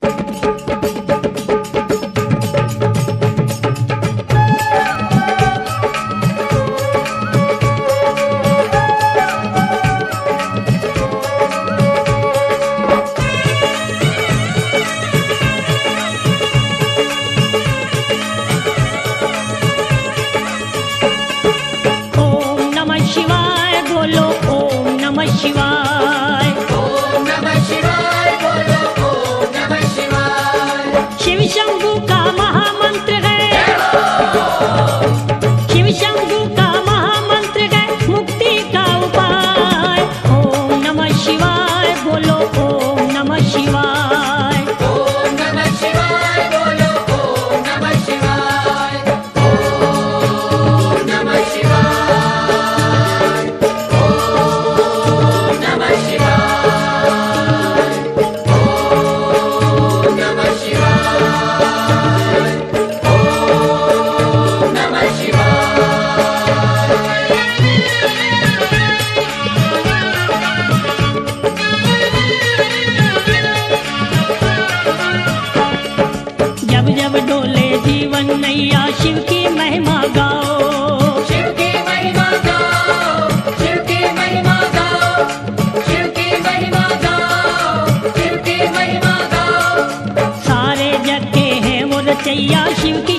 शिवाय। ओम नमः शिवाय, बोलो ओम नमः शिवाय। शिव शंभू का महामंत्र है, शिव शंभू का महामंत्र है मुक्ति का उपाय। ओम नमः शिवाय, बोलो ओम नमः शिवाय। ओम नमः शिवाय, बोलो ओम नमः शिवाय। ओम नमः शिवाय। जब जब डोले जीवन नैया शिव की महिमा गाओ, शिव की महिमा गाओ, शिव की महिमा गाओ, शिव की महिमा गाओ, शिव की महिमा गाओ। सारे जग के हैं वो रचैया शिव की